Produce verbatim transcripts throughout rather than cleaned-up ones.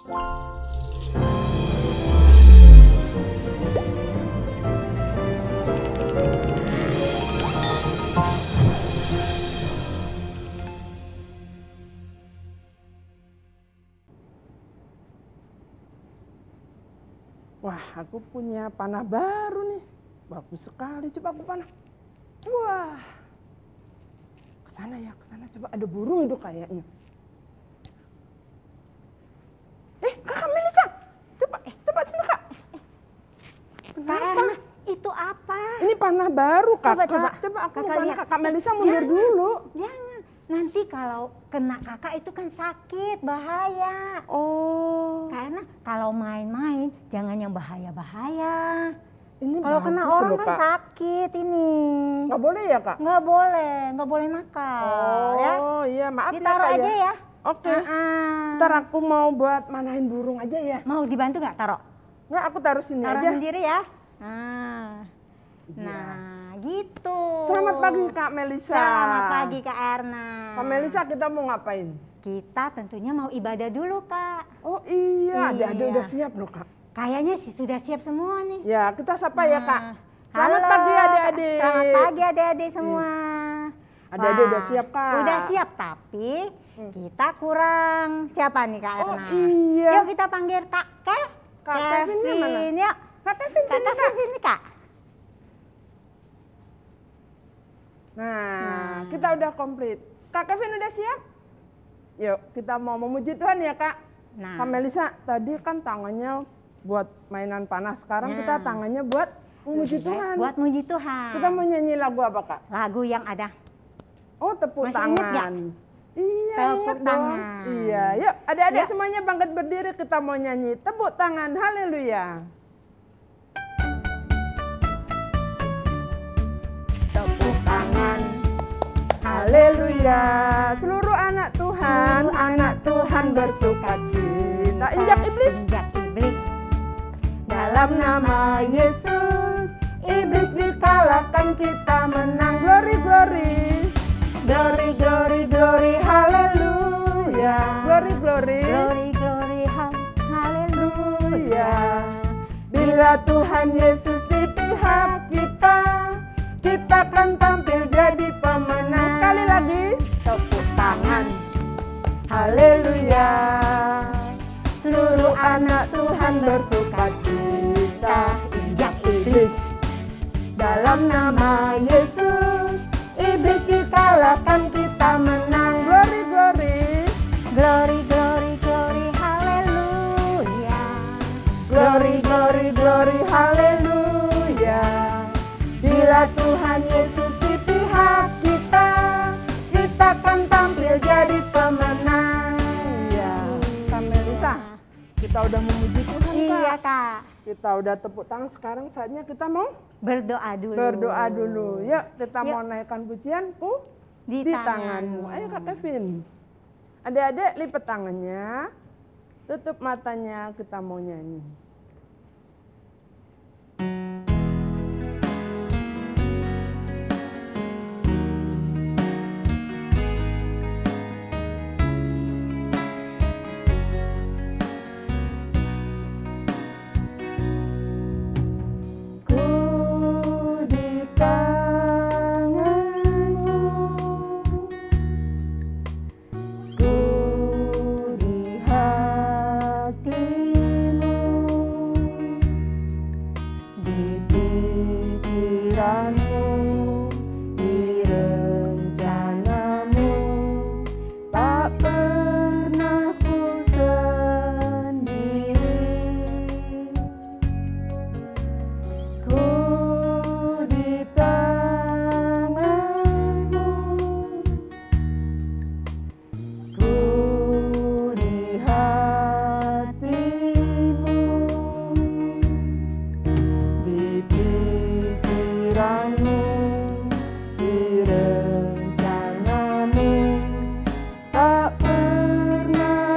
Wah, aku punya panah baru nih. Bagus sekali. Coba aku panah. Wah. Kesana ya, kesana. Coba ada burung itu kayaknya. Eh, Kakak Melisa. Coba, eh, coba sini Kak. Kenapa? Itu apa? Ini panah baru Kakak. Coba, coba. Coba aku Kakak mau panah lihat. Kakak Melisa mundur Jangan, dulu. Jangan. Nanti kalau kena kakak itu kan sakit, bahaya. Oh. Karena kalau main-main jangan yang bahaya-bahaya. Ini Kalau kena bagus orang loh, kan Kak. sakit ini. Nggak boleh ya Kak? Nggak boleh, nggak boleh nakal. Oh Ya. iya, maaf Ditaruh ya Kak aja ya. ya. Oke. Uh-uh. Ntar aku mau buat manahin burung aja ya. Mau dibantu nggak taruh? Nggak, aku taruh sini Taruh aja. sendiri ya. Nah, Iya. nah gitu. Selamat pagi Kak Melisa. Selamat pagi Kak Erna. Kak Melisa, kita mau ngapain? Kita tentunya mau ibadah dulu Kak. Oh iya, Iya. adik-adik udah siap loh Kak. Kayaknya sih sudah siap semua nih. Ya, kita sapa ya Kak. Nah, Selamat halo, pagi adik-adik. Selamat pagi adik-adik semua. Adik-adik Wah, udah siap Kak. Udah siap, tapi kita kurang. Siapa nih Kak Oh Erna? iya. Yuk kita panggil Kak Kev. Kak Kevinnya mana? Yuk. Kak Kevin Kak sini Kevin Kak. sini Kak. Nah, Nah. kita udah komplit. Kak Kevin udah siap? Yuk, kita mau memuji Tuhan ya Kak. Nah. Kak Melisa, tadi kan tangannya buat mainan panas. Sekarang Nah. kita tangannya buat memuji Lebih baik Tuhan. Buat muji Tuhan. Kita mau nyanyi lagu apa Kak? Lagu yang ada. Oh, tepuk Masih ingat nggak? tangan. Iya, Tepuk ingat dong. tangan. Iya, yuk adik-adik Ya. semuanya bangkit berdiri, kita mau nyanyi tepuk tangan, haleluya. Tepuk tangan, haleluya. Seluruh anak Tuhan, anak Tuhan bersukacita. Injak iblis. Injak iblis. Dalam nama Yesus, iblis dikalahkan, kita menang. Glory, glory. Glory, glory, glory, haleluya. Glory, glory. Glory, glory, hal- haleluya. Bila Tuhan Yesus di pihak kita, kita akan tampil jadi pemenang. Sekali lagi, tepuk tangan. Haleluya. Seluruh anak Tuhan bersukacita. Injak iblis. Dalam nama Yesus, iblis dikalahkan, kita menang. Glory, glory. Glory, glory, glory, haleluya. Glory, glory, glory, haleluya. Bila Tuhan Yesus di pihak kita, kita akan tampil jadi pemenang. Ya, Kak Melisa, kita udah memuji Tuhan Kak. Iya Kak. Kita udah tepuk tangan, sekarang saatnya kita mau Berdoa dulu. berdoa dulu. Yuk, kita Yuk. mau naikkan pujianku Di, di tanganmu. tanganmu. Ayo Kak Kevin. Adik-adik lipat tangannya, tutup matanya, kita mau nyanyi. Ku di tanganmu, ku di hatimu, di pikiranmu, di rencanamu, tak pernah ku sendiri. Ku di tanganmu, ku di hatimu, di pikiranmu, di rencanamu, tak pernah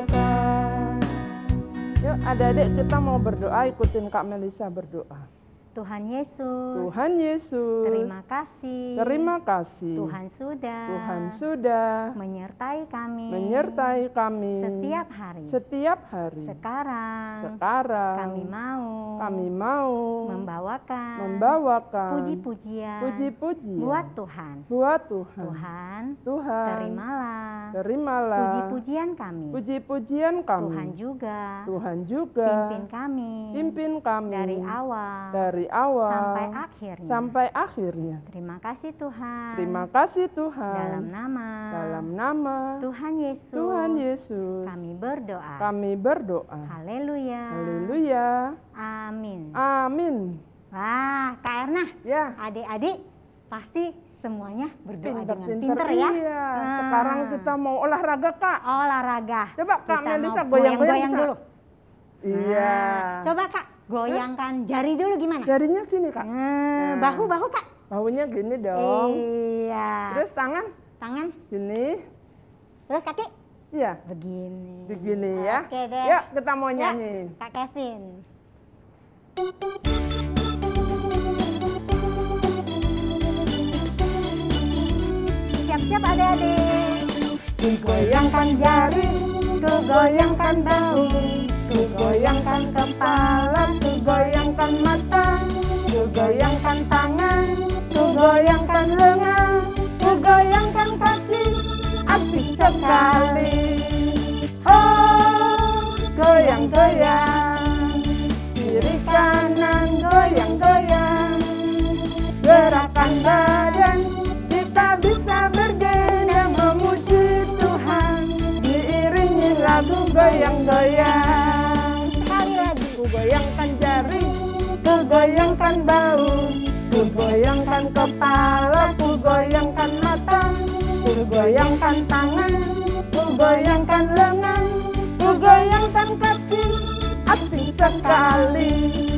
ditinggalkan. Yuk adik-adik kita mau berdoa, ikutin Kak Melisa berdoa. Tuhan Yesus. Tuhan Yesus. Terima kasih. Terima kasih. Tuhan sudah. Tuhan sudah menyertai kami. menyertai kami setiap hari. Setiap hari. Sekarang. Sekarang. Kami mau. Kami mau membawakan. Membawakan. Puji-pujian. Puji-pujian. Buat Tuhan. Buat Tuhan. Tuhan. Tuhan. Terimalah. Terimalah. Puji-pujian kami. Puji-pujian kami. Tuhan juga. Tuhan juga. Pimpin kami. Pimpin kami. Dari awal. Dari awal. Sampai akhirnya. Sampai akhirnya. Terima kasih Tuhan. Terima kasih Tuhan. Dalam nama. Dalam nama. Tuhan Yesus. Tuhan Yesus. Kami berdoa. Kami berdoa. Haleluya. Haleluya. Amin. Amin. Wah, Kak Erna. Ya. Adik-adik pasti semuanya berdoa Pinter, dengan pinter, pinter ya. iya. Nah. Sekarang kita mau olahraga, Kak. Olahraga. Coba Kak Kita Melisa mau goyang-goyang goyang-goyang bisa? dulu. Iya. Nah, coba Kak, goyangkan jari dulu gimana? Jarinya sini, Kak. Nah, bahu-bahu Kak. Bahunya gini dong. Iya. Terus tangan Tangan. gini. Terus kaki. Iya. Begini. Begini ya. Oke deh. Yuk kita mau Ya, nyanyi. Kak Kevin. Siap-siap adik-adik. Ku goyangkan jari, Ku goyangkan bahu. ku goyangkan kepala, ku goyangkan mata, ku goyangkan tangan, ku goyangkan lengan, ku goyangkan kaki, asik sekali. Oh, goyang-goyang, kiri kanan goyang-goyang, gerakan badan kita bisa berdendang memuji Tuhan, diiringi lagu goyang-goyang. Sekali lagi. Ku goyangkan jari, ku goyangkan bahu, ku goyangkan kepala, ku goyangkan mata, ku goyangkan tangan, ku goyangkan lengan, ku goyangkan kaki, asik sekali.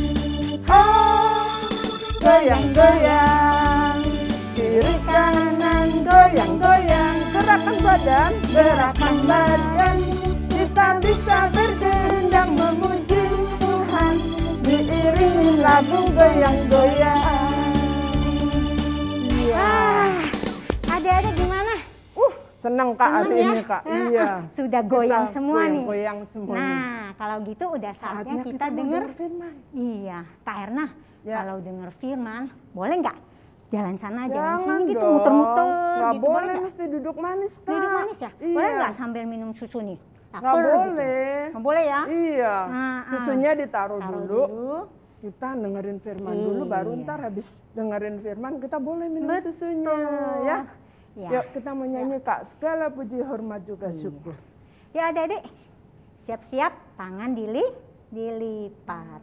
Oh, goyang-goyang, kiri kanan goyang-goyang, gerakan badan, gerakan badan, kita bisa berdendang memuji Tuhan, diiringi lagu goyang-goyang. Iya. Ah, adik-adik gimana? Uh, senang Kak Senang hari ya? ini Kak. Ah, Iya. Sudah goyang Kita semua nih. Goyang semua nih. Nah, kalau gitu udah saatnya, Saatnya kita, mau denger. denger firman. Iya, Kak Erna. Ya. Kalau denger firman, boleh nggak jalan sana, jalan Jangan sini gitu, dong. muter-muter Nggak gitu, boleh, nggak? mesti duduk manis Kak. Duduk manis ya? Iya. Boleh nggak sambil minum susu nih? Nggak Lapar gitu. boleh. Nggak boleh ya? Iya. Ah, ah. Susunya ditaruh Taruh dulu. dulu. Kita dengerin firman dulu, baru Iya. ntar habis dengerin firman kita boleh minum Betul. susunya ya. Ya. Yuk kita mau nyanyi Kak, segala puji hormat juga syukur. Ya adik-adik, siap-siap, tangan dili, dilipat.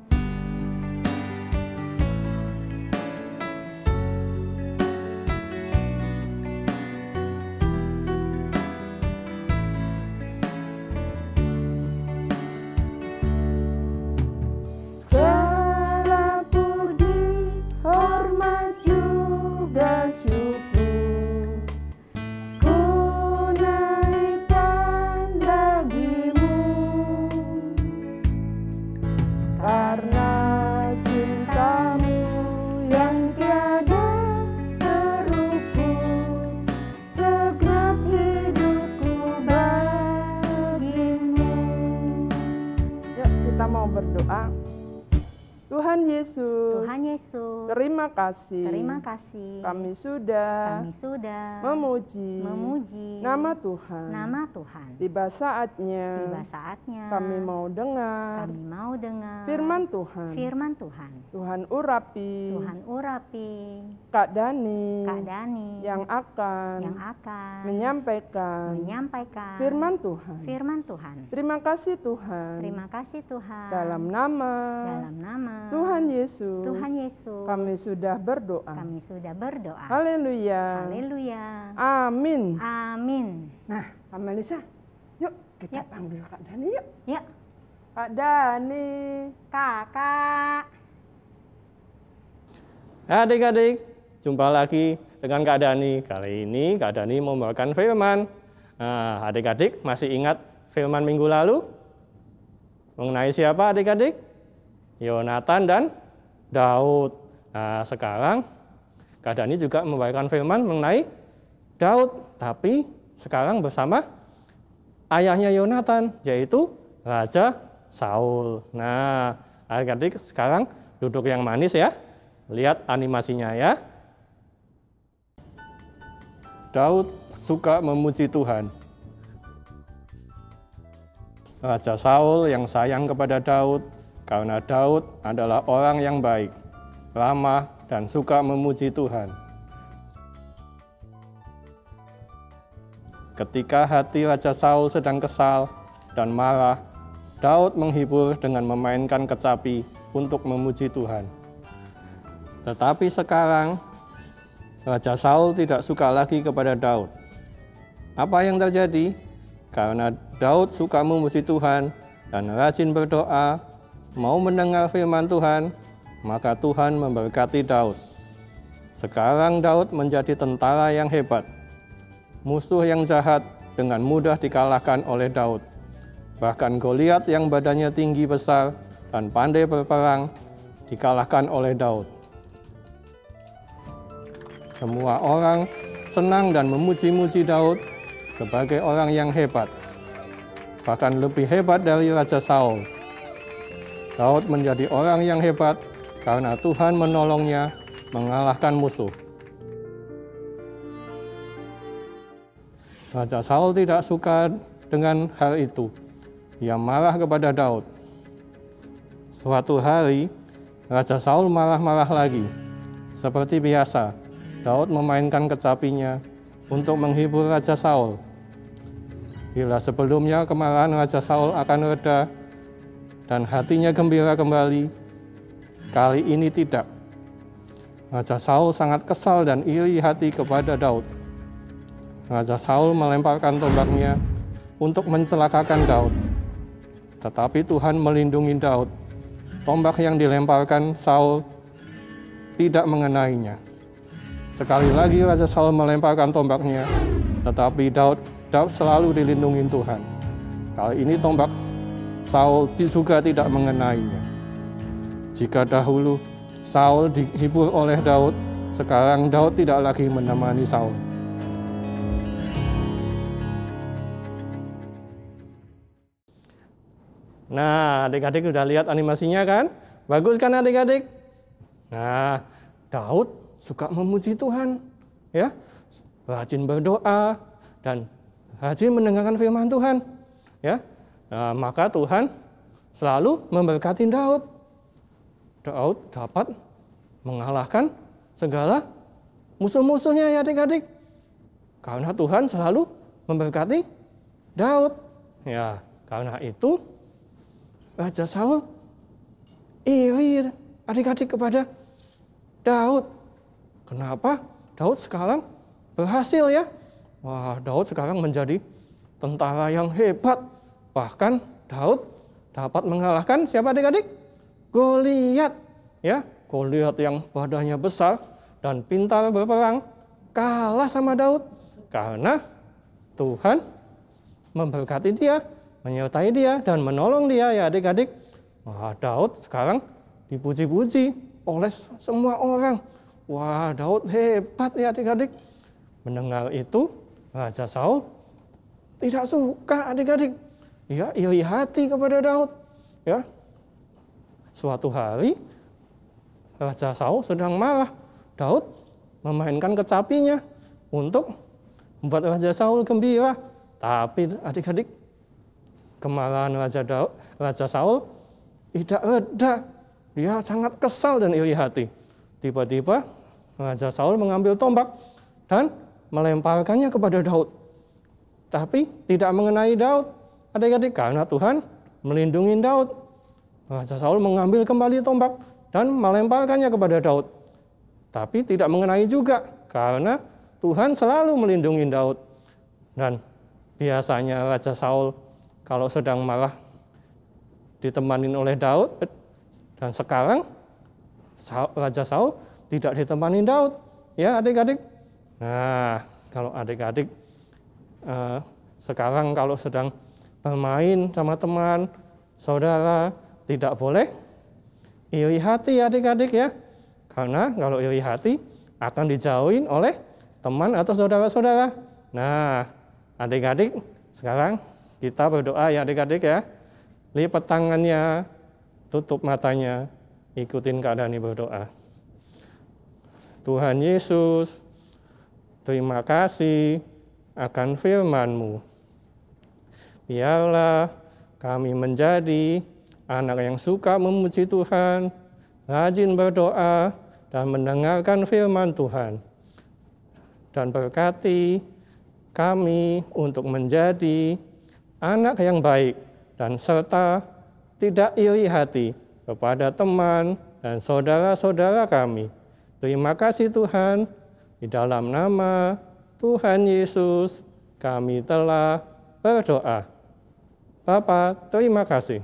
Segala puji hormat juga syukur ku naikkan bagimu, karena cintamu yang tiada terukur, segenap hidupku bagimu. Yuk kita mau berdoa. Tuhan Yesus, Tuhan Yesus, terima kasih. terima kasih. Kami sudah Kami sudah memuji, memuji nama Tuhan. nama Tuhan. Tiba saatnya Tiba saatnya kami mau dengar kami mau dengar firman Tuhan. firman Tuhan. Tuhan urapi Tuhan urapi Kak Dani Kak Dani yang akan yang akan menyampaikan menyampaikan firman Tuhan. firman Tuhan. Terima kasih Tuhan. Terima kasih Tuhan. Dalam nama Dalam nama Tuhan Yesus, Tuhan Yesus, kami sudah berdoa. kami sudah berdoa. Haleluya. Haleluya. Amin. Amin. Nah, Kak Melisa, yuk kita Yuk. panggil Kak Dani yuk. Ya, Kak Dani. Kakak. Adik-adik, jumpa lagi dengan Kak Dani. Kali ini Kak Dani membawakan firman. Nah, adik-adik masih ingat firman minggu lalu? Mengenai siapa adik-adik? Yonatan dan Daud. Nah, sekarang keadaan ini juga membawakan firman mengenai Daud, tapi sekarang bersama ayahnya Yonatan, yaitu Raja Saul. Nah, adik-adik sekarang duduk yang manis ya. Lihat animasinya ya. Daud suka memuji Tuhan. Raja Saul yang sayang kepada Daud karena Daud adalah orang yang baik, ramah, dan suka memuji Tuhan. Ketika hati Raja Saul sedang kesal dan marah, Daud menghibur dengan memainkan kecapi untuk memuji Tuhan. Tetapi sekarang, Raja Saul tidak suka lagi kepada Daud. Apa yang terjadi? Karena Daud suka memuji Tuhan dan rajin berdoa, mau mendengar firman Tuhan, maka Tuhan memberkati Daud. Sekarang Daud menjadi tentara yang hebat. Musuh yang jahat dengan mudah dikalahkan oleh Daud. Bahkan Goliat yang badannya tinggi besar dan pandai berperang dikalahkan oleh Daud. Semua orang senang dan memuji-muji Daud sebagai orang yang hebat, bahkan lebih hebat dari Raja Saul. Daud menjadi orang yang hebat karena Tuhan menolongnya mengalahkan musuh. Raja Saul tidak suka dengan hal itu. Ia marah kepada Daud. Suatu hari, Raja Saul marah-marah lagi. Seperti biasa, Daud memainkan kecapinya untuk menghibur Raja Saul. Bila sebelumnya kemarahan Raja Saul akan reda dan hatinya gembira kembali, kali ini tidak. Raja Saul sangat kesal dan iri hati kepada Daud. Raja Saul melemparkan tombaknya untuk mencelakakan Daud. Tetapi Tuhan melindungi Daud. Tombak yang dilemparkan Saul tidak mengenainya. Sekali lagi Raja Saul melemparkan tombaknya, tetapi Daud, Daud selalu dilindungi Tuhan. Kali ini tombak Saul juga tidak mengenainya. Jika dahulu Saul dihibur oleh Daud, sekarang Daud tidak lagi menemani Saul. Nah, adik-adik udah lihat animasinya kan? Bagus kan adik-adik? Nah, Daud suka memuji Tuhan, ya, rajin berdoa dan rajin mendengarkan firman Tuhan, ya. Nah, maka Tuhan selalu memberkati Daud. Daud dapat mengalahkan segala musuh-musuhnya ya adik-adik, karena Tuhan selalu memberkati Daud. Ya, karena itu Raja Saul iri adik-adik kepada Daud. Kenapa Daud sekarang berhasil ya? Wah, Daud sekarang menjadi tentara yang hebat. Bahkan Daud dapat mengalahkan siapa adik-adik? Goliat. Ya, Goliat yang badannya besar dan pintar berperang kalah sama Daud karena Tuhan memberkati dia, menyertai dia dan menolong dia ya adik-adik. Wah, Daud sekarang dipuji-puji oleh semua orang. Wah, Daud hebat ya adik-adik. Mendengar itu, Raja Saul tidak suka adik-adik. Ya, iri hati kepada Daud. Ya, suatu hari Raja Saul sedang marah. Daud memainkan kecapinya untuk membuat Raja Saul gembira. Tapi adik-adik, kemarahan Raja Daud, Raja Saul tidak reda. Dia sangat kesal dan iri hati. Tiba-tiba Raja Saul mengambil tombak dan melemparkannya kepada Daud. Tapi tidak mengenai Daud, adik-adik, karena Tuhan melindungi Daud. Raja Saul mengambil kembali tombak dan melemparkannya kepada Daud. Tapi tidak mengenai juga, karena Tuhan selalu melindungi Daud. Dan biasanya Raja Saul kalau sedang marah ditemani oleh Daud, dan sekarang Raja Saul tidak ditemani Daud, ya adik-adik. Nah, kalau adik-adik eh, sekarang kalau sedang bermain sama teman, saudara, tidak boleh iri hati adik-adik ya. Karena kalau iri hati akan dijauhin oleh teman atau saudara-saudara. Nah, adik-adik sekarang kita berdoa ya adik-adik ya. Lipat tangannya, tutup matanya, ikutin Kak Dani berdoa. Tuhan Yesus, terima kasih akan firman-Mu. Biarlah kami menjadi anak yang suka memuji Tuhan, rajin berdoa, dan mendengarkan firman Tuhan. Dan berkati kami untuk menjadi anak yang baik dan serta tidak iri hati kepada teman dan saudara-saudara kami. Terima kasih Tuhan, di dalam nama Tuhan Yesus kami telah berdoa. Bapa, terima kasih.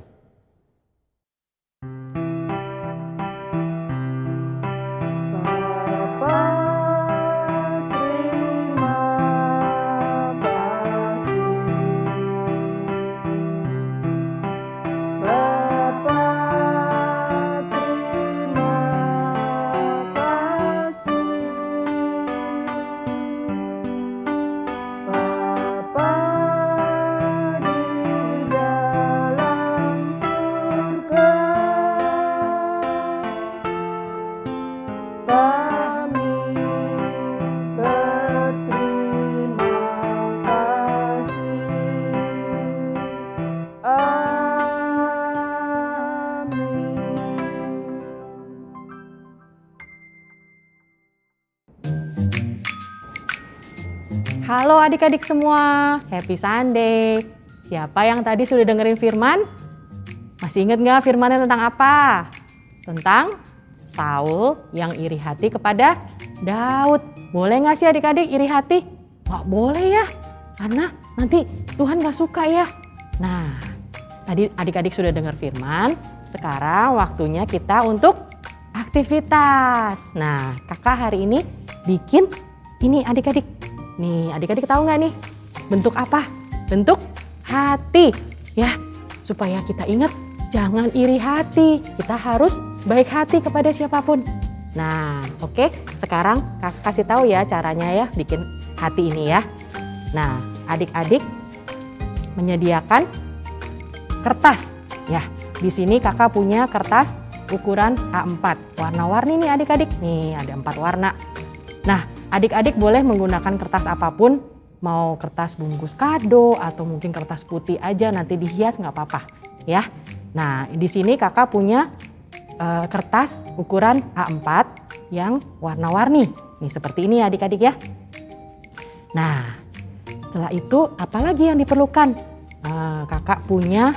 Halo adik-adik semua, happy Sunday. Siapa yang tadi sudah dengerin firman? Masih ingat nggak firmannya tentang apa? Tentang Saul yang iri hati kepada Daud. Boleh nggak sih adik-adik iri hati? Nggak boleh ya, karena nanti Tuhan nggak suka ya. Nah, tadi adik-adik sudah dengar firman, sekarang waktunya kita untuk aktivitas. Nah, kakak hari ini bikin ini adik-adik. Nih, adik-adik tahu nggak nih bentuk apa? Bentuk hati ya, supaya kita ingat jangan iri hati. Kita harus baik hati kepada siapapun. Nah, oke, okay. Sekarang kakak kasih tahu ya caranya ya bikin hati ini ya. Nah, adik-adik menyediakan kertas ya. Di sini kakak punya kertas ukuran A empat, warna-warni nih adik-adik. Nih ada empat warna. Nah, adik-adik boleh menggunakan kertas apapun, mau kertas bungkus kado atau mungkin kertas putih aja nanti dihias nggak apa-apa ya. Nah, di sini kakak punya uh, kertas ukuran A empat yang warna-warni. Nih seperti ini adik-adik ya. Nah, setelah itu apalagi yang diperlukan? Uh, kakak punya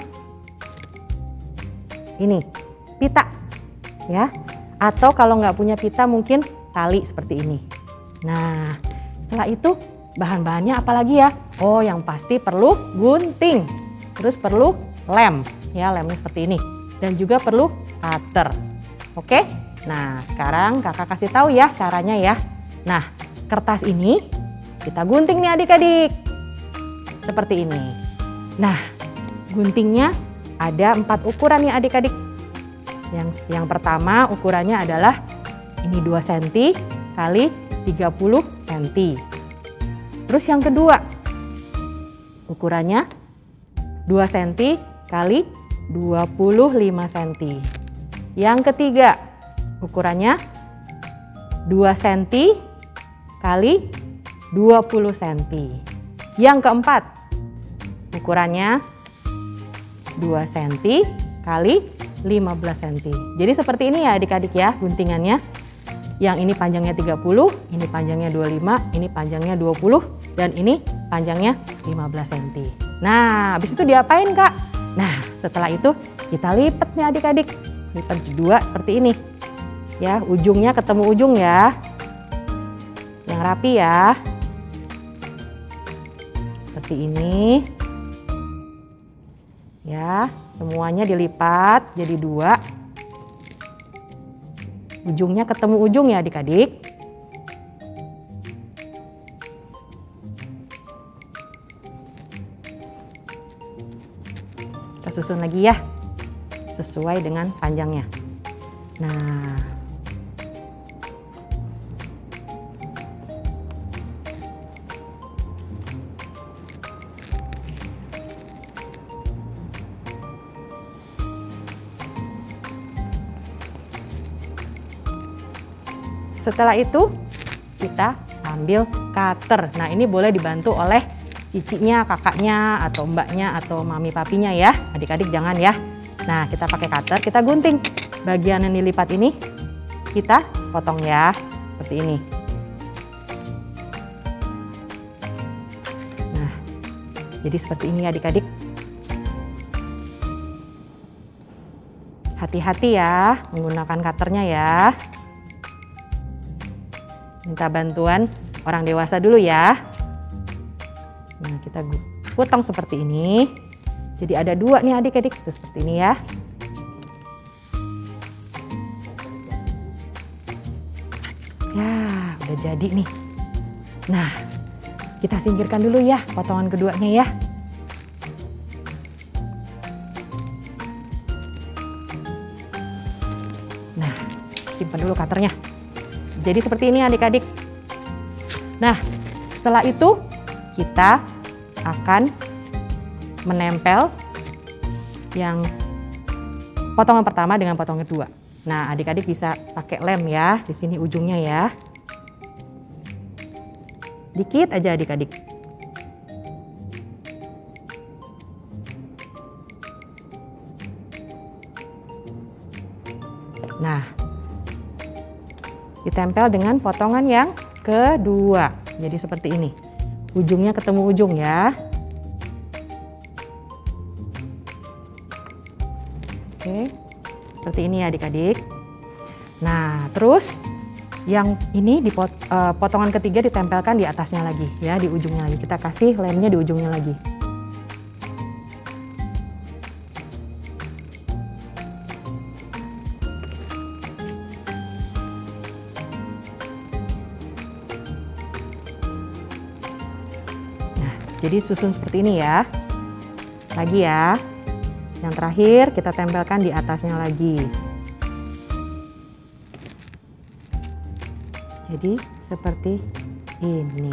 ini pita ya. Atau kalau nggak punya pita mungkin tali seperti ini. Nah, setelah itu bahan-bahannya apalagi ya? Oh, yang pasti perlu gunting. Terus perlu lem, ya lemnya seperti ini. Dan juga perlu cutter. Oke? Nah, sekarang kakak kasih tahu ya caranya ya. Nah, kertas ini kita gunting nih adik-adik. Seperti ini. Nah, guntingnya ada empat ukuran nih adik-adik. Yang, yang pertama ukurannya adalah ini dua sentimeter kali tiga puluh sentimeter. Terus yang kedua ukurannya dua sentimeter kali dua puluh lima sentimeter. Yang ketiga ukurannya dua sentimeter kali dua puluh sentimeter. Yang keempat ukurannya dua sentimeter kali lima belas sentimeter. Jadi seperti ini ya adik-adik ya guntingannya. Yang ini panjangnya tiga puluh, ini panjangnya dua puluh lima, ini panjangnya dua puluh, dan ini panjangnya lima belas sentimeter. Nah, habis itu diapain Kak? Nah, setelah itu kita lipat nih adik-adik. Lipat dua seperti ini. Ya, ujungnya ketemu ujung ya. Yang rapi ya. Seperti ini. Ya, semuanya dilipat jadi dua. Ujungnya ketemu ujung ya adik-adik. Kita susun lagi ya, sesuai dengan panjangnya. Nah, setelah itu kita ambil cutter. Nah, ini boleh dibantu oleh cicinya, kakaknya, atau mbaknya, atau mami papinya ya. Adik-adik jangan ya. Nah, kita pakai cutter, kita gunting. Bagian yang dilipat ini kita potong ya, seperti ini. Nah, jadi seperti ini adik-adik. Hati-hati ya menggunakan cutternya ya. Minta bantuan orang dewasa dulu ya. Nah, kita potong seperti ini. Jadi ada dua nih adik-adik, tuh seperti ini ya. Ya, udah jadi nih. Nah, kita singkirkan dulu ya potongan keduanya ya. Nah, simpan dulu cutternya. Jadi seperti ini adik-adik. Nah, setelah itu kita akan menempel yang potongan pertama dengan potongan kedua. Nah, adik-adik bisa pakai lem ya, di sini ujungnya ya. Dikit aja adik-adik. Nah, ditempel dengan potongan yang kedua. Jadi seperti ini. Ujungnya ketemu ujung ya. Oke. Seperti ini ya adik-adik. Nah, terus yang ini di pot, uh, potongan ketiga ditempelkan di atasnya lagi ya, di ujungnya lagi. Kita kasih lemnya di ujungnya lagi. Nah, jadi susun seperti ini ya. Lagi ya. Yang terakhir kita tempelkan di atasnya lagi. Jadi seperti ini.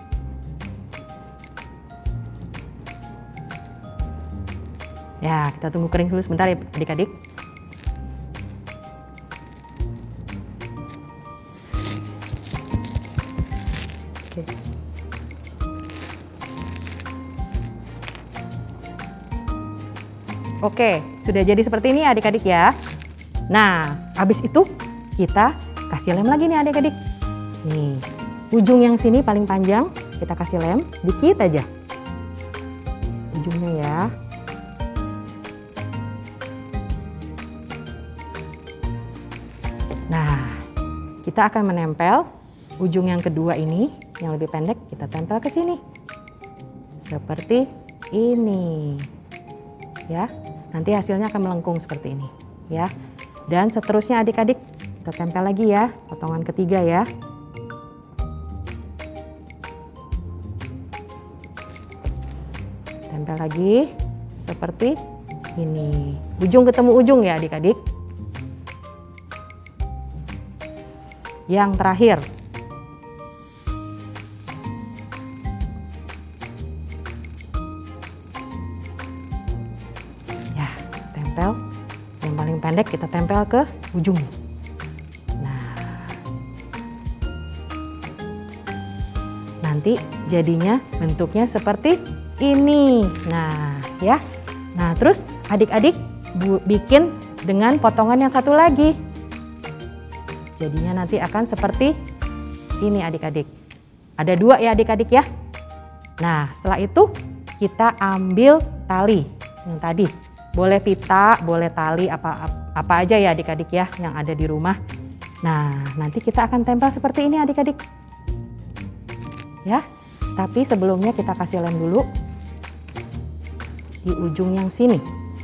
Ya, kita tunggu kering dulu sebentar ya adik-adik. Oke. Oke, sudah jadi seperti ini adik-adik ya. Nah, habis itu kita kasih lem lagi nih adik-adik. Nih, ujung yang sini paling panjang kita kasih lem dikit aja. Ujungnya ya. Nah, kita akan menempel ujung yang kedua ini yang lebih pendek, kita tempel ke sini. Seperti ini. Ya. Nanti hasilnya akan melengkung seperti ini, ya. Dan seterusnya adik-adik, kita tempel lagi ya, potongan ketiga ya. Tempel lagi, seperti ini. Ujung ketemu ujung ya adik-adik. Yang terakhir. Yang paling pendek kita tempel ke ujung. Nah, nanti jadinya bentuknya seperti ini. Nah, ya. Nah, terus adik-adik bikin dengan potongan yang satu lagi. Jadinya nanti akan seperti ini adik-adik. Ada dua ya adik-adik ya. Nah, setelah itu kita ambil tali yang tadi. Boleh pita, boleh tali, apa, apa aja ya adik-adik ya yang ada di rumah. Nah, nanti kita akan tempel seperti ini adik-adik. Ya, tapi sebelumnya kita kasih lem dulu di ujung yang sini.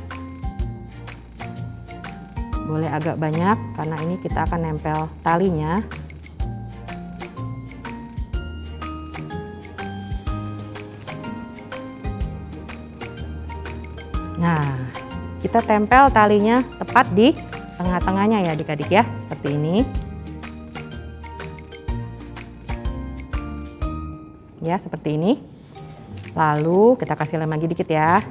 Boleh agak banyak karena ini kita akan nempel talinya. Nah, kita tempel talinya tepat di tengah-tengahnya ya adik-adik ya, seperti ini. Ya, seperti ini. Lalu kita kasih lem lagi dikit ya.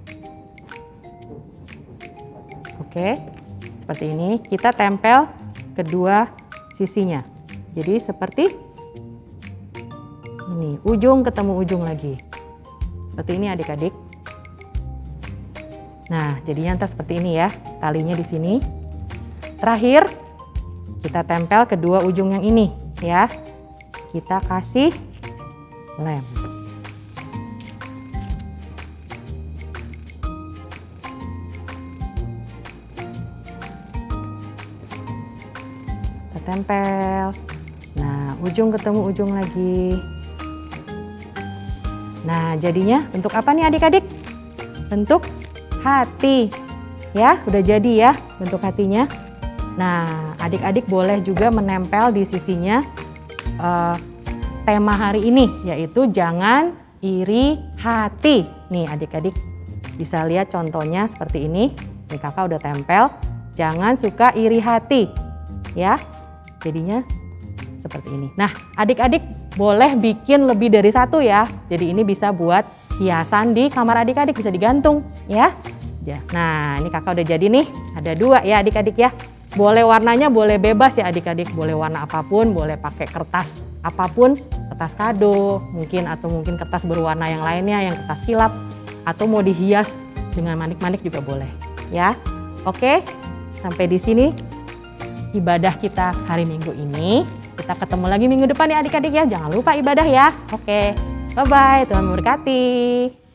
Oke, seperti ini. Kita tempel kedua sisinya. Jadi seperti ini, ujung ketemu ujung lagi. Seperti ini adik-adik. Nah, jadinya ntar seperti ini ya, talinya di sini. Terakhir, kita tempel kedua ujung yang ini ya. Kita kasih lem. Kita tempel. Nah, ujung ketemu ujung lagi. Nah, jadinya bentuk apa nih adik-adik? Bentuk hati. Ya, udah jadi ya bentuk hatinya. Nah, adik-adik boleh juga menempel di sisinya uh, tema hari ini, yaitu jangan iri hati. Nih adik-adik bisa lihat contohnya seperti ini. Nih kakak udah tempel, jangan suka iri hati. Ya, jadinya seperti ini. Nah, adik-adik boleh bikin lebih dari satu ya. Jadi ini bisa buat hiasan di kamar adik-adik, bisa digantung ya. Nah, ini kakak udah jadi nih, ada dua ya adik-adik ya. Boleh warnanya boleh bebas ya adik-adik, boleh warna apapun, boleh pakai kertas apapun, kertas kado mungkin, atau mungkin kertas berwarna yang lainnya, yang kertas kilap, atau mau dihias dengan manik-manik juga boleh ya. Oke, sampai di sini ibadah kita hari Minggu ini. Kita ketemu lagi minggu depan ya adik-adik ya, jangan lupa ibadah ya. Oke, bye-bye, Tuhan memberkati.